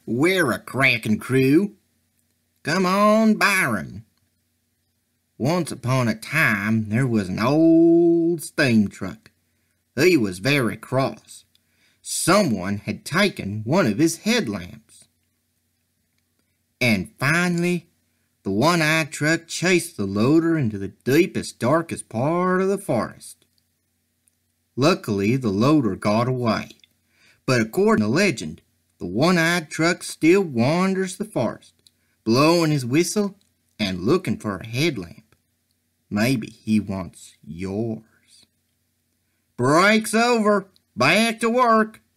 We're a crackin' crew. Come on, Byron. Once upon a time there was an old steam truck. He was very cross. Someone had taken one of his headlamps. And finally, the one-eyed truck chased the loader into the deepest, darkest part of the forest. Luckily, the loader got away. But according to legend, the one-eyed truck still wanders the forest, blowing his whistle and looking for a headlamp. Maybe he wants yours. Break's over. Back to work.